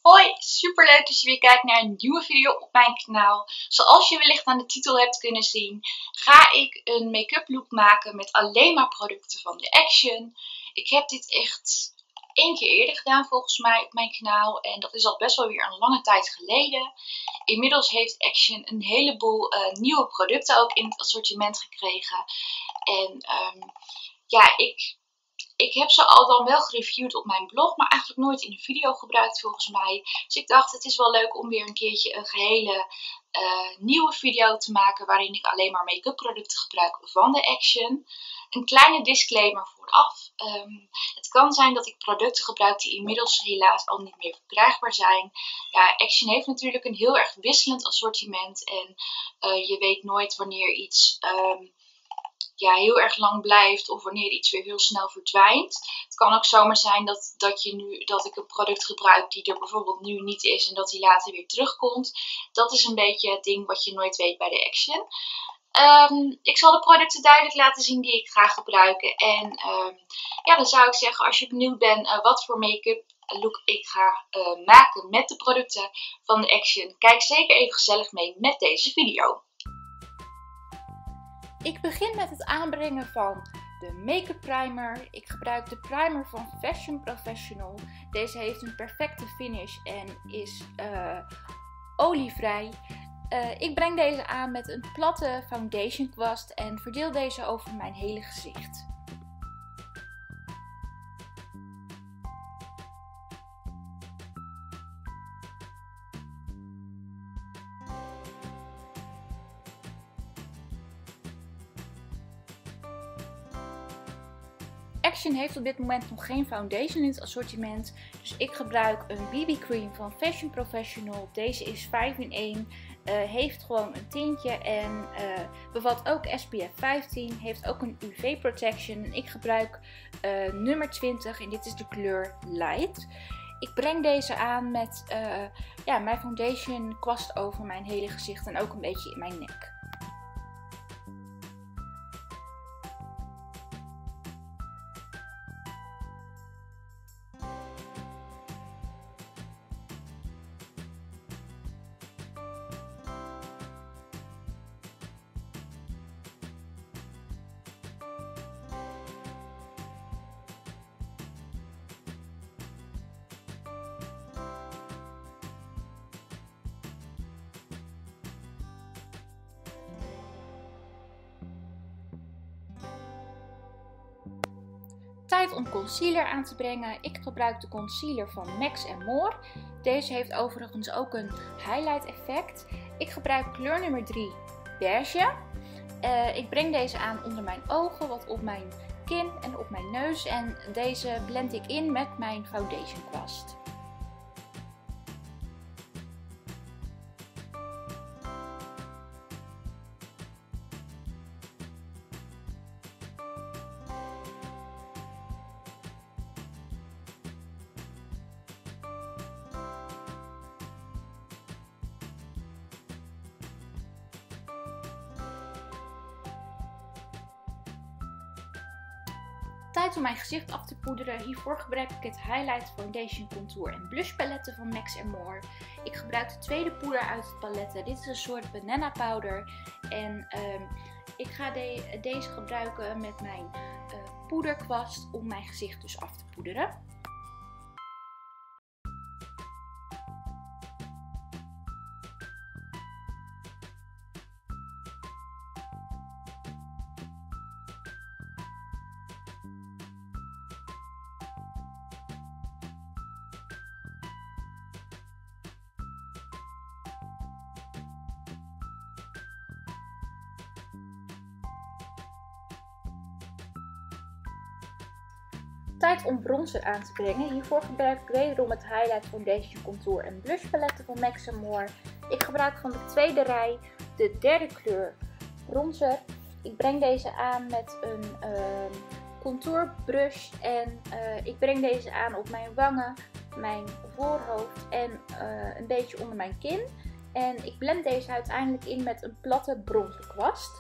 Hoi, superleuk dat je weer kijkt naar een nieuwe video op mijn kanaal. Zoals je wellicht aan de titel hebt kunnen zien, ga ik een make-up look maken met alleen maar producten van de Action. Ik heb dit echt 1 keer eerder gedaan volgens mij op mijn kanaal en dat is al best wel weer een lange tijd geleden. Inmiddels heeft Action een heleboel nieuwe producten ook in het assortiment gekregen. En ja, ik heb ze al dan wel gereviewd op mijn blog, maar eigenlijk nooit in een video gebruikt volgens mij. Dus ik dacht het is wel leuk om weer een keertje een gehele nieuwe video te maken waarin ik alleen maar make-up producten gebruik van de Action. Een kleine disclaimer vooraf. Het kan zijn dat ik producten gebruik die inmiddels helaas al niet meer verkrijgbaar zijn. Ja, Action heeft natuurlijk een heel erg wisselend assortiment en je weet nooit wanneer iets heel erg lang blijft of wanneer iets weer heel snel verdwijnt. Het kan ook zomaar zijn dat ik een product gebruik die er bijvoorbeeld nu niet is en dat die later weer terugkomt. Dat is een beetje het ding wat je nooit weet bij de Action. Ik zal de producten duidelijk laten zien die ik ga gebruiken. En dan zou ik zeggen, als je benieuwd bent wat voor make-up look ik ga maken met de producten van de Action, kijk zeker even gezellig mee met deze video. Ik begin met het aanbrengen van de make-up primer. Ik gebruik de primer van Fashion Professional. Deze heeft een perfecte finish en is olievrij. Ik breng deze aan met een platte foundation kwast en verdeel deze over mijn hele gezicht. Action heeft op dit moment nog geen foundation in het assortiment, dus ik gebruik een BB cream van Fashion Professional. Deze is 5 in 1, heeft gewoon een tintje en bevat ook SPF 15, heeft ook een UV protection. Ik gebruik nummer 20 en dit is de kleur Light. Ik breng deze aan met mijn foundation kwast over mijn hele gezicht en ook een beetje in mijn nek. Tijd om concealer aan te brengen. Ik gebruik de concealer van Max More. Deze heeft overigens ook een highlight effect. Ik gebruik kleur nummer 3 beige. Ik breng deze aan onder mijn ogen, wat op mijn kin en op mijn neus. En deze blend ik in met mijn foundation kwast. Tijd om mijn gezicht af te poederen. Hiervoor gebruik ik het Highlight Foundation Contour en Blush paletten van Max More. Ik gebruik de tweede poeder uit het palet. Dit is een soort banana powder. En ik ga deze gebruiken met mijn poederkwast om mijn gezicht dus af te poederen. Tijd om bronzer aan te brengen. Hiervoor gebruik ik wederom het Highlight Foundation Contour en Blush paletten van Max More. Ik gebruik van de tweede rij de derde kleur bronzer. Ik breng deze aan met een contourbrush en ik breng deze aan op mijn wangen, mijn voorhoofd en een beetje onder mijn kin. En ik blend deze uiteindelijk in met een platte bronzerkwast.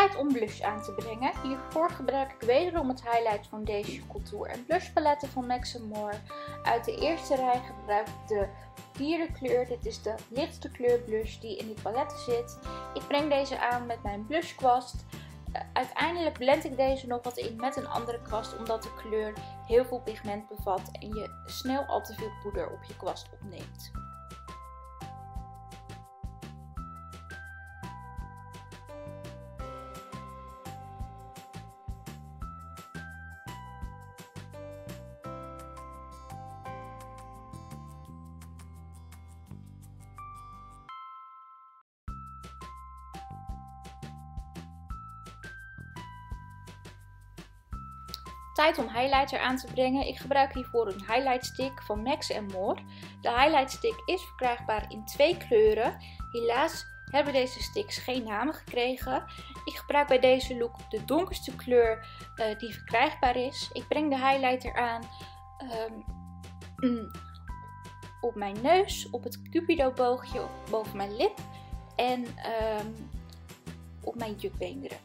Tijd om blush aan te brengen. Hiervoor gebruik ik wederom het Highlight Foundation Contour en Blush paletten van Max & More. Uit de eerste rij gebruik ik de vierde kleur. Dit is de lichtste kleur blush die in die paletten zit. Ik breng deze aan met mijn blushkwast. Uiteindelijk blend ik deze nog wat in met een andere kwast, omdat de kleur heel veel pigment bevat en je snel al te veel poeder op je kwast opneemt. Tijd om highlighter aan te brengen. Ik gebruik hiervoor een highlight stick van Max & More. De highlight stick is verkrijgbaar in 2 kleuren. Helaas hebben deze sticks geen namen gekregen. Ik gebruik bij deze look de donkerste kleur die verkrijgbaar is. Ik breng de highlighter aan op mijn neus, op het cupido boogje boven mijn lip en op mijn jukbeenderen.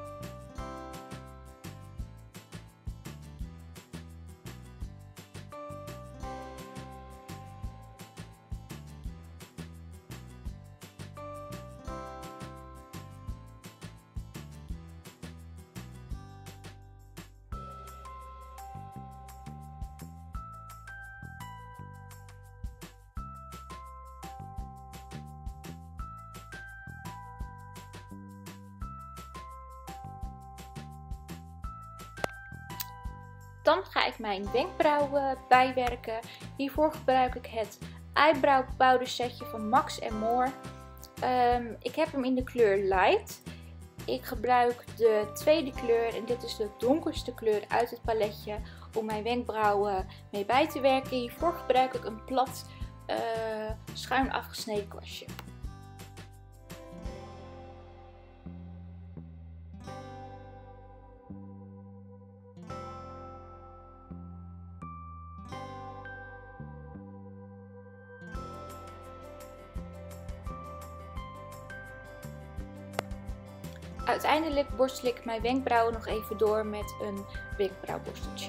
Dan ga ik mijn wenkbrauwen bijwerken. Hiervoor gebruik ik het eyebrow powder setje van Max & More. Ik heb hem in de kleur Light. Ik gebruik de tweede kleur en dit is de donkerste kleur uit het paletje om mijn wenkbrauwen mee bij te werken. Hiervoor gebruik ik een plat schuin afgesneden kwastje. Uiteindelijk borstel ik mijn wenkbrauwen nog even door met een wenkbrauwborsteltje.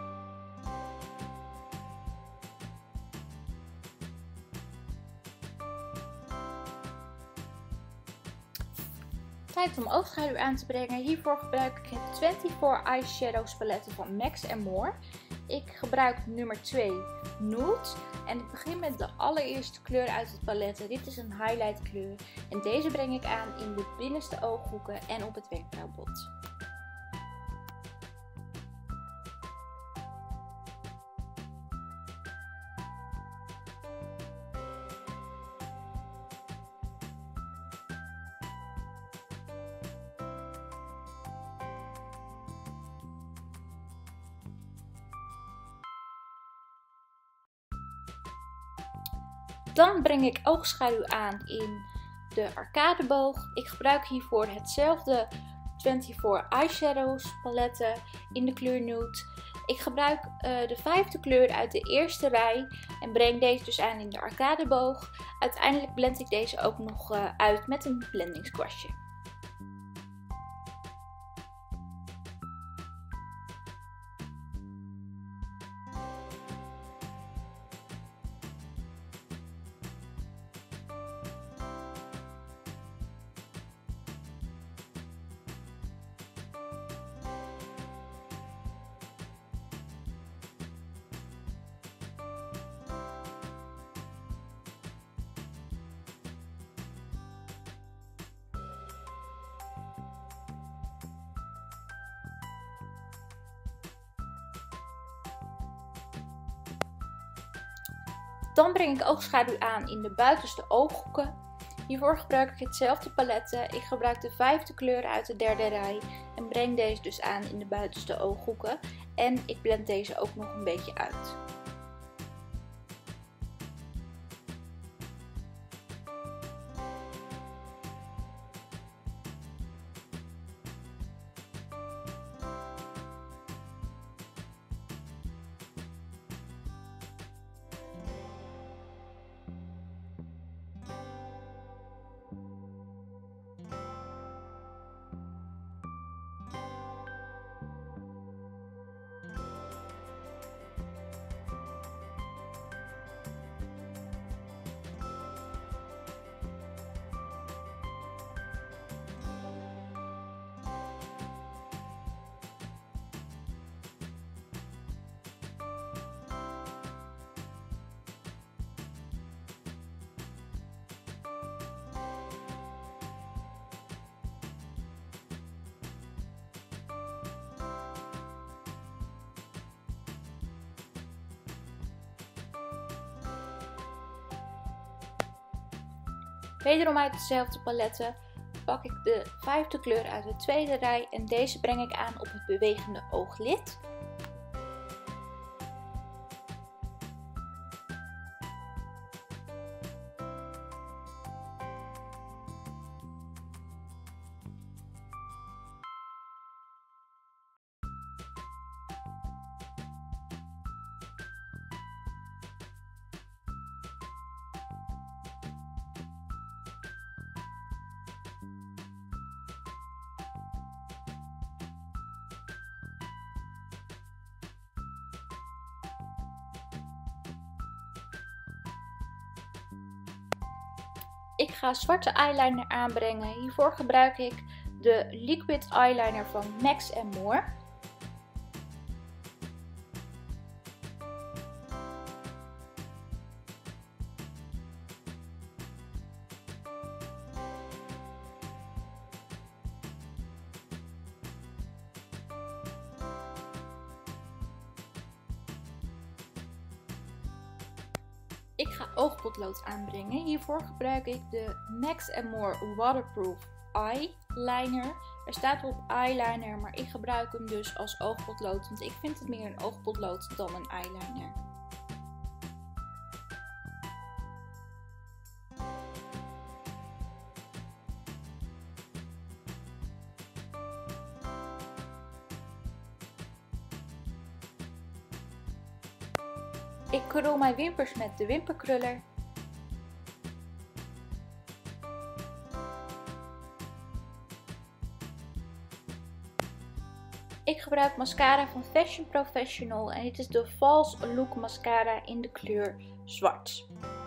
Tijd om oogschaduw aan te brengen. Hiervoor gebruik ik het 24 Eyeshadows paletten van Max & More. Ik gebruik nummer 2 Nude en ik begin met de allereerste kleur uit het palet. Dit is een highlight kleur en deze breng ik aan in de binnenste ooghoeken en op het wenkbrauwbot. Dan breng ik oogschaduw aan in de arcadeboog. Ik gebruik hiervoor hetzelfde 24 Eyeshadows paletten in de kleur Nude. Ik gebruik de 5e kleur uit de eerste rij en breng deze dus aan in de arcadeboog. Uiteindelijk blend ik deze ook nog uit met een blendingskwastje. Dan breng ik oogschaduw aan in de buitenste ooghoeken. Hiervoor gebruik ik hetzelfde paletten. Ik gebruik de 5e kleur uit de derde rij en breng deze dus aan in de buitenste ooghoeken. En ik blend deze ook nog een beetje uit. Wederom uit hetzelfde paletten pak ik de 5e kleur uit de tweede rij en deze breng ik aan op het bewegende ooglid. Ik ga zwarte eyeliner aanbrengen. Hiervoor gebruik ik de Liquid Eyeliner van Max & More. Ik ga oogpotlood aanbrengen. Hiervoor gebruik ik de Max & More Waterproof Eyeliner. Er staat op eyeliner, maar ik gebruik hem dus als oogpotlood, want ik vind het meer een oogpotlood dan een eyeliner. Ik krul mijn wimpers met de wimperkruller. Ik gebruik mascara van Fashion Professional en dit is de False Look mascara in de kleur zwart.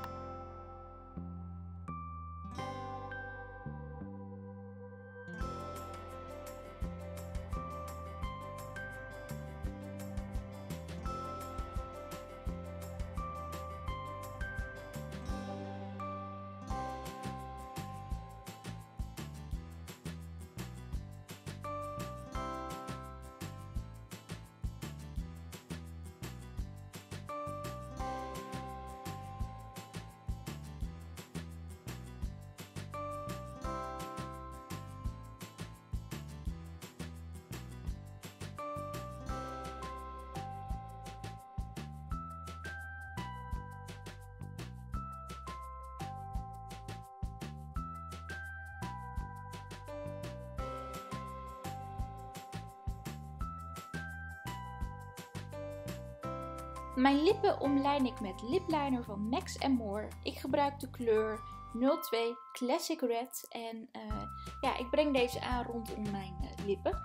Mijn lippen omlijn ik met lipliner van Max & More. Ik gebruik de kleur 02 Classic Red en ja, ik breng deze aan rondom mijn lippen.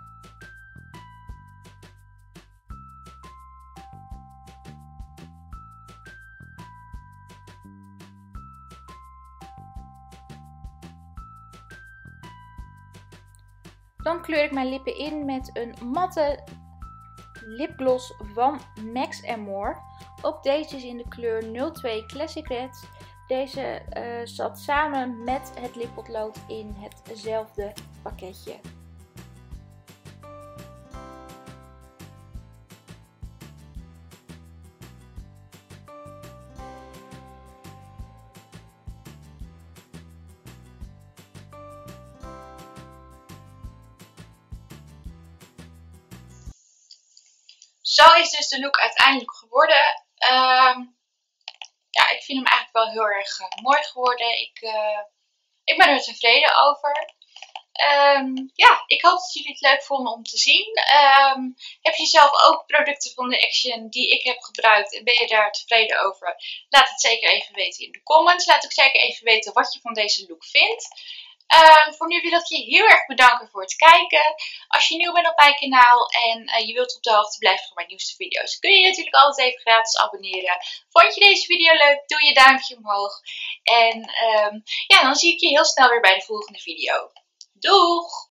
Dan kleur ik mijn lippen in met een matte lipgloss van Max & More. Ook deze is in de kleur 02 Classic Red. Deze zat samen met het lippotlood in hetzelfde pakketje. Zo is dus de look uiteindelijk geworden. Ja, ik vind hem eigenlijk wel heel erg mooi geworden. Ik ben er tevreden over. Ja, ik hoop dat jullie het leuk vonden om te zien. Heb je zelf ook producten van de Action die ik heb gebruikt en ben je daar tevreden over? Laat het zeker even weten in de comments. Laat ook zeker even weten wat je van deze look vindt. Voor nu wil ik je heel erg bedanken voor het kijken. Als je nieuw bent op mijn kanaal en je wilt op de hoogte blijven van mijn nieuwste video's, kun je natuurlijk altijd even gratis abonneren. Vond je deze video leuk? Doe je duimpje omhoog. En ja, dan zie ik je heel snel weer bij de volgende video. Doeg!